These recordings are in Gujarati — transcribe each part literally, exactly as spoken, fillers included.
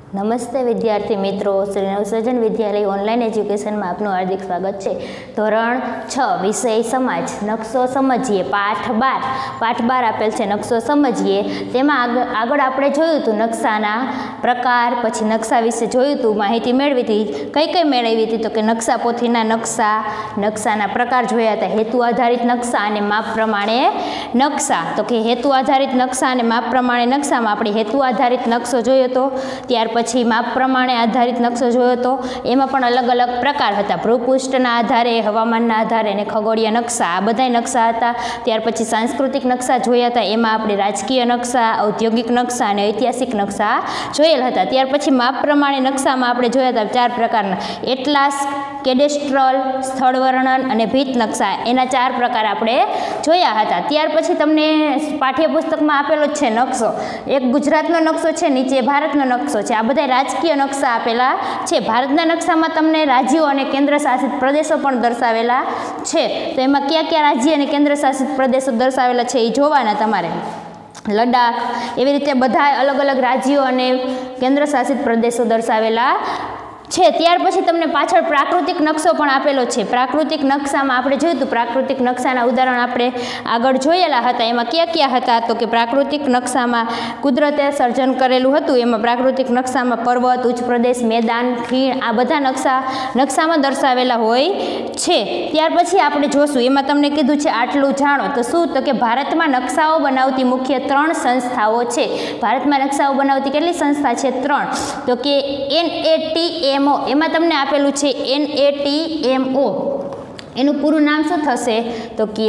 નમસ્તે વિદ્યાર્થી મિત્રો, શ્રી નવસર્જન વિદ્યાલય ઓનલાઈન એજ્યુકેશનમાં આપનું હાર્દિક સ્વાગત છે. ધોરણ છ વિષય સમાજ, નકશો સમજીએ, પાઠ બાર પાઠ બાર આપેલ છે નકશો સમજીએ. તેમાં આગળ આગળ આપણે જોયું હતું નકશાના પ્રકાર, પછી નકશા વિશે જોયું હતું, માહિતી મેળવી હતી. કઈ કઈ મેળવી હતી? તો કે નકશા પોથીના નકશા, નકશાના પ્રકાર જોયા હતા, હેતુ આધારિત નકશા અને માપ પ્રમાણે નકશા. તો કે હેતુ આધારિત નકશા અને માપ પ્રમાણે નકશામાં આપણે હેતુ આધારિત નકશો જોયો હતો, ત્યાર પછી માપ પ્રમાણે આધારિત નકશો જોયો હતો. એમાં પણ અલગ અલગ પ્રકાર હતા, ભૂપૃષ્ઠના આધારે, હવામાનના આધારે અને ખગોળીય નકશા, આ બધા નકશા હતા. ત્યાર પછી સાંસ્કૃતિક નકશા જોયા હતા, એમાં આપણે રાજકીય નકશા, ઔદ્યોગિક નકશા અને ઐતિહાસિક નકશા જોયેલ હતા. ત્યાર પછી માપ પ્રમાણે નકશામાં આપણે જોયા હતા ચાર પ્રકારના, એટલાસ, કેડેસ્ટ્રલ, સ્થળ વર્ણન અને ભીત નકશા, એના ચાર પ્રકાર આપણે જોયા હતા. ત્યાર પછી તમને પાઠ્યપુસ્તકમાં આપેલો જ છે નકશો, એક ગુજરાતનો નકશો છે, નીચે ભારતનો નકશો છે. આ બધા રાજકીય નકશા આપેલા છે. ભારતના નકશામાં તમને રાજ્યો અને કેન્દ્ર શાસિત પ્રદેશો પણ દર્શાવેલા છે. તો એમાં કયા કયા રાજ્ય અને કેન્દ્ર શાસિત પ્રદેશો દર્શાવેલા છે એ જોવાના તમારે. લદ્દાખ, એવી રીતે બધા અલગ અલગ રાજ્યો અને કેન્દ્ર શાસિત પ્રદેશો દર્શાવેલા છે. ત્યાર પછી તમને પાછળ પ્રાકૃતિક નકશો પણ આપેલો છે. પ્રાકૃતિક નકશામાં આપણે જોયું હતું, પ્રાકૃતિક નકશાના ઉદાહરણ આપણે આગળ જોયેલા હતા. એમાં કયા કયા હતા? તો કે પ્રાકૃતિક નકશામાં કુદરતે સર્જન કરેલું હતું, એમાં પ્રાકૃતિક નકશામાં પર્વત, ઉચ્ચ પ્રદેશ, મેદાન, ખીણ, આ બધા નકશા નકશામાં દર્શાવેલા હોય છે. ત્યાર પછી આપણે જોશું, એમાં તમને કીધું છે આટલું જાણો. તો શું? તો કે ભારતમાં નકશાઓ બનાવતી મુખ્ય ત્રણ સંસ્થાઓ છે. ભારતમાં નકશાઓ બનાવતી કેટલી સંસ્થા છે? ત્રણ. તો કે એન એ ટી એમ ઓ, એમાં તમને આપેલું છે એન એ ટી એમ ઓ. એનું પૂરું નામ શું થશે? તો કે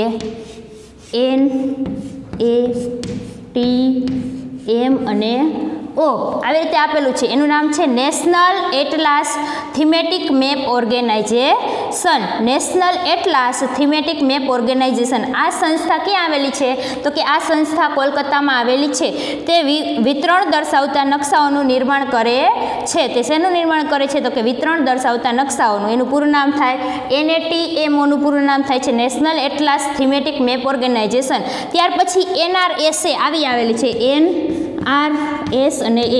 એન એ ટી એમ અને ઓ, આવી રીતે આપેલું છે. એનું નામ છે national atlas thematic map organisation. National atlas thematic map organisation. આ સંસ્થા ક્યાં આવેલી છે? તો કે આ સંસ્થા કોલકાતામાં આવેલી છે. તે વિતરણ દર્શાવતા નકશાઓનું નિર્માણ કરે છે. તે શેનું નિર્માણ કરે છે? તો કે વિતરણ દર્શાવતા નકશાઓનું. એનું પૂરું નામ થાય એન એ ટી એમ ઓનું પૂરું નામ થાય છે national atlas thematic map organisation. ત્યાર પછી એન આર એસ એ આવી આવેલી છે, એન આર એસ અને A.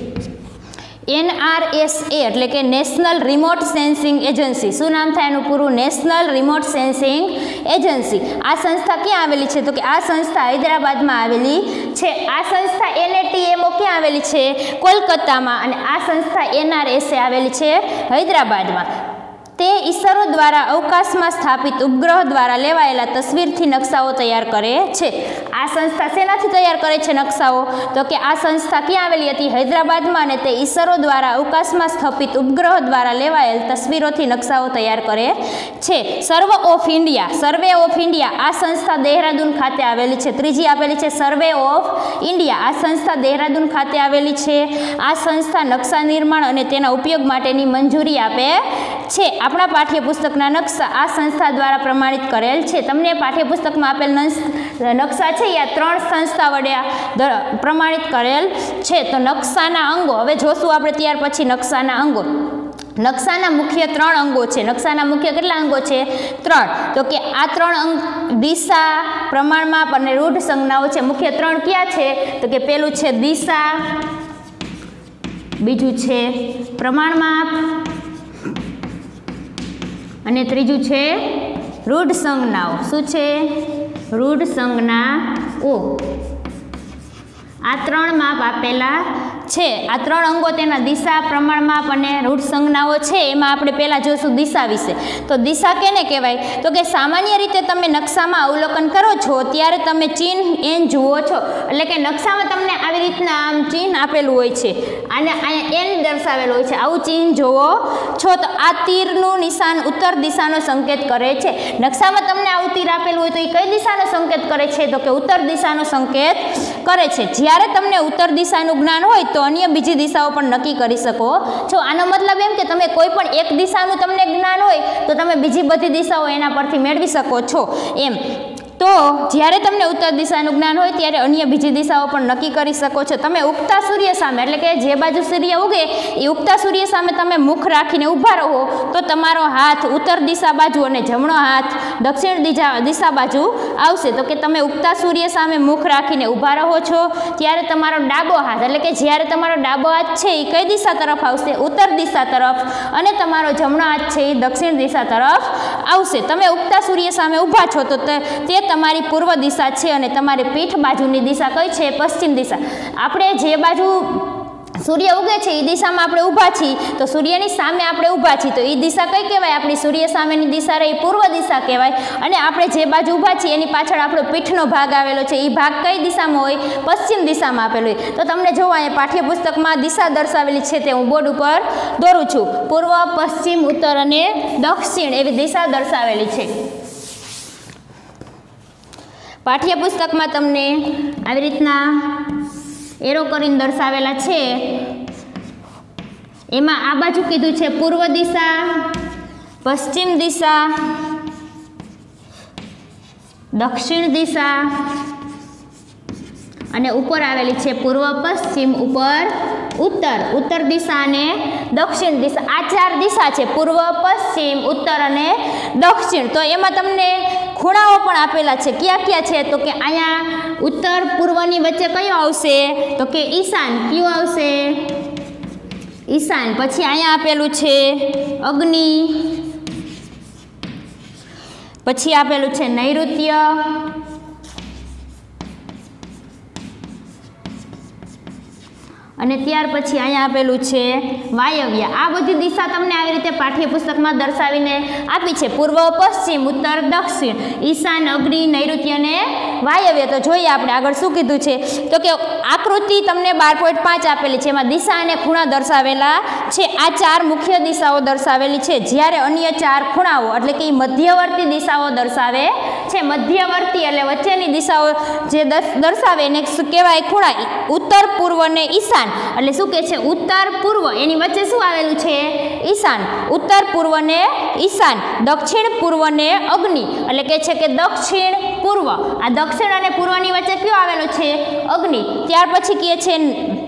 N R S A એટલે કે નેશનલ રિમોટ સેન્સિંગ એજન્સી. શું નામ થાય એનું પૂરું? National remote sensing agency. આ સંસ્થા ક્યાં આવેલી છે? તો કે આ સંસ્થા હૈદરાબાદમાં આવેલી છે. આ સંસ્થા એન એ ટી એમ ઓ ક્યાં આવેલી છે? કોલકાતામાં. અને આ સંસ્થા એન આર એસ એ આવેલી છે હૈદરાબાદમાં. તે ઈસરો દ્વારા અવકાશમાં સ્થાપિત ઉપગ્રહ દ્વારા લેવાયેલા તસવીરથી નકશાઓ તૈયાર કરે છે. આ સંસ્થા શેનાથી તૈયાર કરે છે નકશાઓ? તો કે આ સંસ્થા ક્યાં આવેલી હતી? હૈદરાબાદમાં. અને તે ઈસરો દ્વારા અવકાશમાં સ્થાપિત ઉપગ્રહ દ્વારા લેવાયેલ તસવીરોથી નકશાઓ તૈયાર કરે છે. Survey of India, survey of India, આ સંસ્થા દહેરાદૂન ખાતે આવેલી છે. ત્રીજી આપેલી છે સર્વે ઓફ ઇન્ડિયા. આ સંસ્થા દહેરાદૂન ખાતે આવેલી છે. આ સંસ્થા નકશા નિર્માણ અને તેના ઉપયોગ માટેની મંજૂરી આપે છે. આપણા પાઠ્યપુસ્તકના નકશા આ સંસ્થા દ્વારા પ્રમાણિત કરેલ છે. તમને પાઠ્યપુસ્તકમાં આપેલ નકશા છે એ આ ત્રણ સંસ્થા વડે પ્રમાણિત કરેલ છે. તો નકશાના અંગો હવે જોશું આપણે. ત્યાર પછી નકશાના અંગો. નકશાના મુખ્ય ત્રણ અંગો છે. નકશાના મુખ્ય કેટલા અંગો છે? ત્રણ. તો કે આ ત્રણ અંગ દિશા, પ્રમાણમાપ અને રૂઢ સંજ્ઞાઓ છે. મુખ્ય ત્રણ ક્યાં છે? તો કે પેલું છે દિશા, બીજું છે પ્રમાણમાપ અને ત્રીજું છે રૂઢ સંજ્ઞાઓ. શું છે? રૂઢ સંજ્ઞાઓ. આ ત્રણ માપ આપેલા છે. આ ત્રણ અંગો તેના દિશા, પ્રમાણમાપ અને રૂઢ સંજ્ઞાઓ છે. એમાં આપણે પહેલાં જોઈશું દિશા વિશે. તો દિશા કેને કહેવાય? તો કે સામાન્ય રીતે તમે નકશામાં અવલોકન કરો છો ત્યારે તમે ચિહ્ન એન જુઓ છો. એટલે કે નકશામાં તમને આવી રીતના આમ ચિહ્ન આપેલું હોય છે અને અહીંયા એન દર્શાવેલું હોય છે. આવું ચિહ્ન જુઓ છો. તો આ તીરનું નિશાન ઉત્તર દિશાનો સંકેત કરે છે. નકશામાં તમને આવું તીર આપેલું હોય તો એ કઈ દિશાનો સંકેત કરે છે? તો કે ઉત્તર દિશાનો સંકેત કરે છે. જ્યારે તમને ઉત્તર દિશાનું જ્ઞાન હોય તો અન્ય બીજી દિશાઓ પણ નક્કી કરી શકો છો. આનો મતલબ એમ કે તમે કોઈ પણ એક દિશાનું તમને જ્ઞાન હોય તો તમે બીજી બધી દિશાઓ એના પરથી મેળવી શકો છો એમ. તો જ્યારે તમને ઉત્તર દિશાનું જ્ઞાન હોય ત્યારે અન્ય બીજી દિશાઓ પણ નક્કી કરી શકો છો. તમે ઉગતા સૂર્ય સામે એટલે કે જે બાજુ સૂર્ય ઉગે એ ઉગતા સૂર્ય સામે તમે મુખ રાખીને ઊભા રહો તો તમારો હાથ ઉત્તર દિશા બાજુ અને જમણો હાથ દક્ષિણ દિશા દિશા બાજુ આવશે. તો કે તમે ઉગતા સૂર્ય સામે મુખ રાખીને ઊભા રહો છો ત્યારે તમારો ડાબો હાથ એટલે કે જ્યારે તમારો ડાબો હાથ છે એ કઈ દિશા તરફ આવશે? ઉત્તર દિશા તરફ. અને તમારો જમણો હાથ છે એ દક્ષિણ દિશા તરફ આવશે. તમે ઉગતા સૂર્ય સામે ઊભા છો તો તે તમારી પૂર્વ દિશા છે અને તમારી પીઠ બાજુની દિશા કઈ છે? પશ્ચિમ દિશા. આપણે જે બાજુ સૂર્ય ઉગે છે એ દિશામાં આપણે ઊભા છીએ તો સૂર્યની સામે આપણે ઊભા છીએ તો એ દિશા કઈ કહેવાય? આપણી સૂર્ય સામેની દિશા રહી પૂર્વ દિશા કહેવાય. અને આપણે જે બાજુ ઊભા છીએ એની પાછળ આપણો પીઠનો ભાગ આવેલો છે એ ભાગ કઈ દિશામાં હોય? પશ્ચિમ દિશામાં આપેલો હોય. તો તમને જોવો અહીંયા પાઠ્યપુસ્તકમાં દિશા દર્શાવેલી છે તે હું બોર્ડ ઉપર દોરું છું. પૂર્વ, પશ્ચિમ, ઉત્તર અને દક્ષિણ એવી દિશા દર્શાવેલી છે. પાઠ્યપુસ્તકમાં તમને આવી રીતના એરો કરીને દર્શાવેલા છે. એમાં આ બાજુ કીધું છે પૂર્વ દિશા, પશ્ચિમ દિશા, દક્ષિણ દિશા અને ઉપર આવેલી છે પૂર્વ, પશ્ચિમ, ઉપર ઉત્તર. ઉત્તર દિશા અને દક્ષિણ દિશા આ ચાર દિશા છે પૂર્વ, પશ્ચિમ, ઉત્તર અને દક્ષિણ. તો એમાં તમને ખૂણાઓ પણ આપેલા છે. ક્યાં ક્યાં છે? તો કે અહીંયા ઉત્તર પૂર્વની વચ્ચે કયો આવશે? તો કે ઈશાન. કયું આવશે? ઈશાન. પછી અહીંયા આપેલું છે અગ્નિ, પછી આપેલું છે નૈઋત્ય, અને ત્યાર પછી અહીંયા આપેલું છે વાયવ્ય. આ બધી દિશા તમને આવી રીતે પાઠ્યપુસ્તકમાં દર્શાવીને આપી છે. પૂર્વ, પશ્ચિમ, ઉત્તર, દક્ષિણ, ઈશાન, અગ્નિ, નૈઋત્ય અને વાયવ્ય. તો જોઈએ આપણે આગળ શું કીધું છે. તો કે આકૃતિ તમને બાર પોઈન્ટ પાંચ આપેલી છે. એમાં દિશા અને ખૂણા દર્શાવેલા છે. આ ચાર મુખ્ય દિશાઓ દર્શાવેલી છે જ્યારે અન્ય ચાર ખૂણાઓ એટલે કે મધ્યવર્તી દિશાઓ દર્શાવે છે. મધ્યવર્તી એટલે વચ્ચેની દિશાઓ જે દર્શાવે એને શું કહેવાય? ખૂણા. ઉત્તર, પૂર્વ અને ઈશાન એટલે શું કે છે? ઉત્તર પૂર્વ એની વચ્ચે શું આવેલું છે? ઈશાન. ઉત્તર પૂર્વ ને ઈશાન. દક્ષિણ પૂર્વ ને અગ્નિ એટલે કે છે કે દક્ષિણ પૂર્વ. આ દક્ષિણ અને પૂર્વની વચ્ચે કયો આવેલો છે? અગ્નિ. ત્યાર પછી કહે છે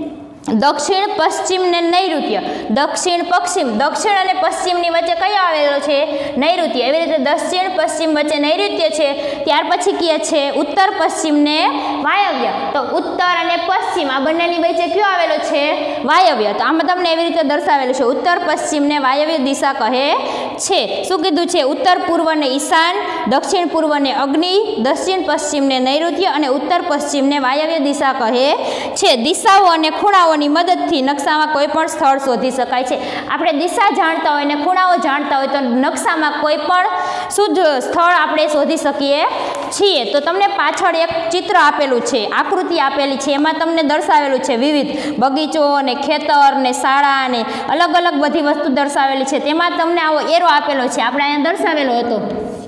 દક્ષિણ પશ્ચિમ ને નૈઋત્ય. દક્ષિણ પશ્ચિમ દક્ષિણ અને પશ્ચિમની વચ્ચે કયો આવેલો છે? નૈઋત્ય. એવી રીતે દક્ષિણ પશ્ચિમ વચ્ચે નૈઋત્ય છે. ત્યાર પછી કહે છે ઉત્તર પશ્ચિમ ને વાયવ્ય. તો ઉત્તર અને પશ્ચિમ આ બંનેની વચ્ચે કયો આવેલો છે? વાયવ્ય. તો આમાં તમને એવી રીતે દર્શાવેલું છે ઉત્તર પશ્ચિમ ને વાયવ્ય દિશા કહે છે. શું કીધું છે? ઉત્તર પૂર્વ ને ઈશાન, દક્ષિણ પૂર્વ ને અગ્નિ, દક્ષિણ પશ્ચિમ ને નૈઋત્ય અને ઉત્તર પશ્ચિમ ને વાયવ્ય દિશા કહે છે. દિશાઓ અને ખૂણાઓ ની મદદથી નકશામાં કોઈ પણ સ્થળ શોધી શકાય છે. આપણે દિશા જાણતા હોય ને ખૂણાઓ જાણતા હોય તો નકશામાં કોઈ પણ શુદ્ધ સ્થળ આપણે શોધી શકીએ છીએ. તો તમને પાછળ એક ચિત્ર આપેલું છે, આકૃતિ આપેલી છે. એમાં તમને દર્શાવેલું છે વિવિધ બગીચો ને ખેતર ને શાળા ને અલગ અલગ બધી વસ્તુ દર્શાવેલી છે. તેમાં તમને આવો એરો આપેલો છે. આપણે અહીંયા દર્શાવેલો હતો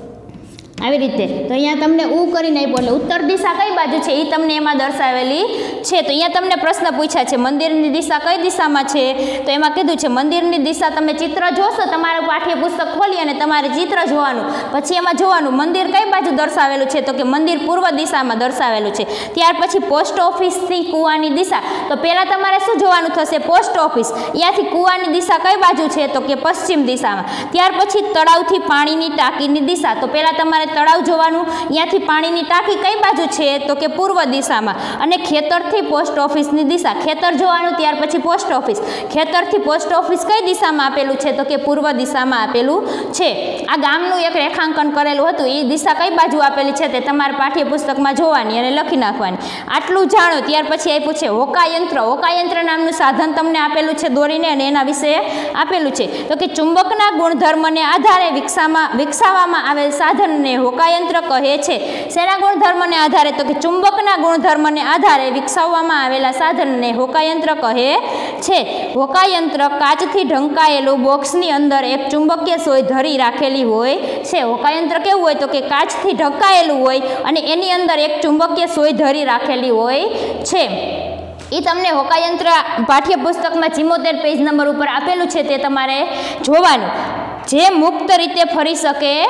આવી રીતે. તો અહીંયા તમને ઉ કરીને આપ્યો એટલે ઉત્તર દિશા કઈ બાજુ છે એ તમને એમાં દર્શાવેલી છે. તો અહીંયા તમને પ્રશ્ન પૂછ્યા છે મંદિરની દિશા કઈ દિશામાં છે? તો એમાં કીધું છે મંદિરની દિશા તમે ચિત્ર જોશો, તમારું પાઠ્યપુસ્તક ખોલી અને તમારે ચિત્ર જોવાનું, પછી એમાં જોવાનું મંદિર કઈ બાજુ દર્શાવેલું છે. તો કે મંદિર પૂર્વ દિશામાં દર્શાવેલું છે. ત્યાર પછી પોસ્ટ ઓફિસથી કૂવાની દિશા. તો પહેલાં તમારે શું જોવાનું થશે? Post office. ત્યાંથી કૂવાની દિશા કઈ બાજુ છે? તો કે પશ્ચિમ દિશામાં. ત્યાર પછી તળાવથી પાણીની ટાંકીની દિશા. તો પહેલાં તમારે તળાવ જોવાનું, ત્યાંથી પાણીની ટાંકી કઈ બાજુ છે? તો કે પૂર્વ દિશામાં. અને ખેતરથી પોસ્ટ ઓફિસની દિશા. ખેતર જોવાનું, ત્યાર પછી પોસ્ટ ઓફિસ. ખેતરથી પોસ્ટ ઓફિસ કઈ દિશામાં આપેલું છે? તો કે પૂર્વ દિશામાં આપેલું છે. આ ગામનું એક રેખાંકન કરેલું હતું, એ દિશા કઈ બાજુ આપેલી છે તે તમારે પાઠ્યપુસ્તકમાં જોવાની અને લખી નાખવાની. આટલું જાણો. ત્યાર પછી આપ્યું છે હોકાયંત્ર. હોકાયંત્ર નામનું સાધન તમને આપેલું છે દોરીને અને એના વિશે આપેલું છે. તો કે ચુંબકના ગુણધર્મને આધારે વિકસાવવામાં વિકસાવવામાં આવેલ સાધનને હોકાયંત્ર કહે છે. શેના ગુણધર્મને આધારે? તો કે ચુંબકના ગુણધર્મને આધારે વિકસાવવામાં આવેલા સાધનને હોકાયંત્ર કહે છે. હોકાયંત્ર કાચથી ઢંકાયેલું બોક્સની અંદર એક ચુંબકીય સોય ધરી રાખેલી હોય છે. હોકાયંત્ર કેવું હોય? તો કે કાચથી ઢંકાયેલું હોય અને એની અંદર એક ચુંબકીય સોય ધરી રાખેલી હોય છે. એ તમને હોકાયંત્ર પાઠ્યપુસ્તકમાં ચિમ્મોતેર પેજ નંબર ઉપર આપેલું છે, તે તમારે જોવાનું. જે મુક્ત રીતે ફરી શકે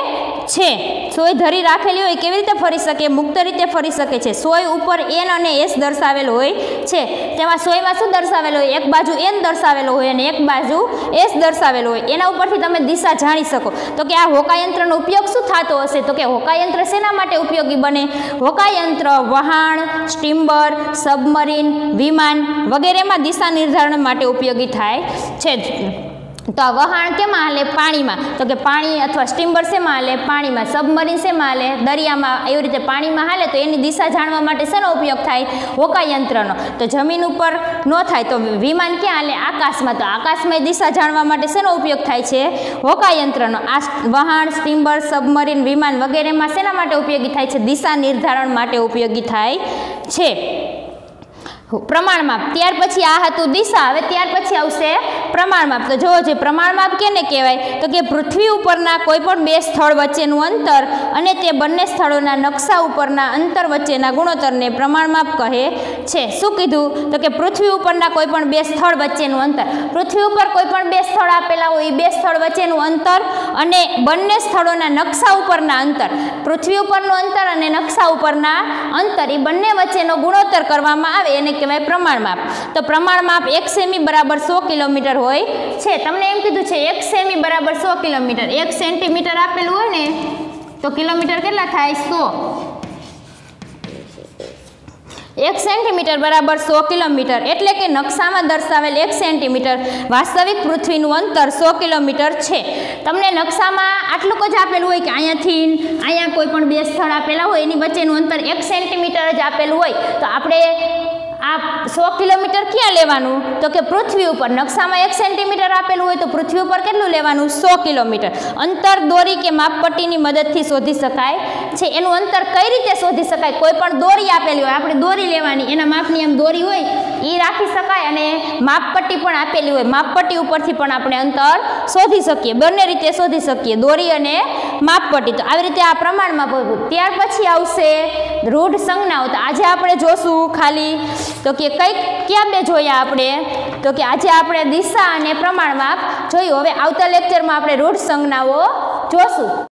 છે સોય ધરી રાખેલી હોય કેવી રીતે ફરી શકે? મુક્ત રીતે ફરી શકે છે. સોય ઉપર એન અને એસ દર્શાવેલ હોય છે. તેમાં સોયમાં શું દર્શાવેલ હોય? એક બાજુ એન દર્શાવેલો હોય અને એક બાજુ એસ દર્શાવેલો હોય. એના ઉપરથી તમે દિશા જાણી શકો. તો કે આ હોકાયંત્રનો ઉપયોગ શું થતો હશે? તો કે હોકાયંત્ર શેના માટે ઉપયોગી બને? હોકાયંત્ર વહાણ, સ્ટીમ્બર, સબમરીન, વિમાન વગેરેમાં દિશા નિર્ધારણ માટે ઉપયોગી થાય છે. તો આ વહાણ કેમાં હાલે? પાણીમાં. તો કે પાણી અથવા સ્ટીમ્બર શેમાં હાલે? પાણીમાં. સબમરીન શેમાં હાલે? દરિયામાં. એવી રીતે પાણીમાં હાલે તો એની દિશા જાણવા માટે શેનો ઉપયોગ થાય? હોકાયંત્રનો. તો જમીન ઉપર ન થાય તો વિમાન ક્યાં હાલે? આકાશમાં. તો આકાશમાં દિશા જાણવા માટે શેનો ઉપયોગ થાય છે? હોકાયંત્રનો. આ વહાણ, સ્ટીમ્બર, સબમરીન, વિમાન વગેરેમાં શેના માટે ઉપયોગી થાય છે? દિશા નિર્ધારણ માટે ઉપયોગી થાય છે. પ્રમાણમાપ. ત્યાર પછી આ હતું દિશા. હવે ત્યાર પછી આવશે પ્રમાણમાપ. તો જુઓ છે પ્રમાણમાપ કેને કહેવાય? તો કે પૃથ્વી ઉપરના કોઈ પણ બે સ્થળ વચ્ચેનું અંતર અને તે બંને સ્થળોના નકશા ઉપરના અંતર વચ્ચેના ગુણોત્તરને પ્રમાણમાપ કહે છે. શું કીધું? તો કે પૃથ્વી ઉપરના કોઈ પણ બે સ્થળ વચ્ચેનું અંતર. પૃથ્વી ઉપર કોઈ પણ બે સ્થળ આપેલા હોય એ બે સ્થળ વચ્ચેનું અંતર અને બંને સ્થળોના નકશા ઉપરના અંતર. પૃથ્વી ઉપરનું અંતર અને નકશા ઉપરના અંતર એ બંને વચ્ચેનો ગુણોત્તર કરવામાં આવે એને કહેવાય પ્રમાણમાપ. તો પ્રમાણમાપ એક સેમી બરાબર સો કિલોમીટર હોય છે. તમને એમ કીધું છે એક સેમી બરાબર સો કિલોમીટર. એક સેન્ટીમીટર આપેલું હોય ને તો કિલોમીટર કેટલા થાય? સો. એક સેન્ટીમીટર બરાબર સો કિલોમીટર એટલે કે નકશામાં દર્શાવેલ એક સેન્ટીમીટર વાસ્તવિક પૃથ્વીનું અંતર સો કિલોમીટર છે. તમને નકશામાં આટલું જ આપેલું હોય કે અહીંયાથી અહીંયા કોઈ પણ બે સ્થળ આપેલા હોય એની વચ્ચેનું અંતર એક સેન્ટીમીટર જ આપેલું હોય તો આપણે આ સો કિલોમીટર ક્યાં લેવાનું? તો કે પૃથ્વી ઉપર. નકશામાં એક સેન્ટીમીટર આપેલું હોય તો પૃથ્વી ઉપર કેટલું લેવાનું? સો કિલોમીટર. અંતર દોરી કે માપપટ્ટીની મદદથી શોધી શકાય છે. એનું અંતર કઈ રીતે શોધી શકાય? કોઈ પણ દોરી આપેલી હોય આપણે દોરી લેવાની, એના માપની એમ દોરી હોય એ રાખી શકાય અને માપપટ્ટી પણ આપેલી હોય માપપટ્ટી ઉપરથી પણ આપણે અંતર શોધી શકીએ. બંને રીતે શોધી શકીએ, દોરી અને માપપટ્ટી. તો આવી રીતે આ પ્રમાણમાં. ત્યાર પછી આવશે રૂઢ સંજ્ઞાઓ. તો આજે આપણે જોશું ખાલી તો કે કઈક ક્યાં બે જોયા આપણે? તો કે આજે આપણે દિશા અને પ્રમાણમાપ જોયું. હવે આવતા લેક્ચરમાં આપણે રૂઢ સંજ્ઞાઓ જોશું.